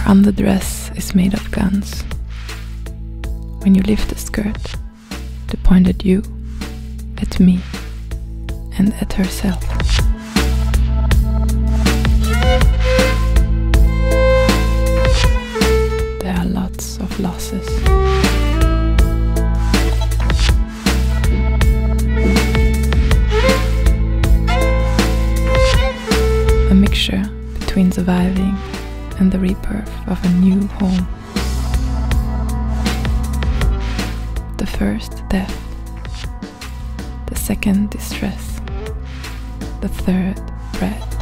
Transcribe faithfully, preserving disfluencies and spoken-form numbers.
underdress is made of guns. When you lift the skirt, they point at you, at me, and at herself. There are lots of losses. A mixture between surviving and the rebirth of a new home. The first, death. The second, distress. The third, bread.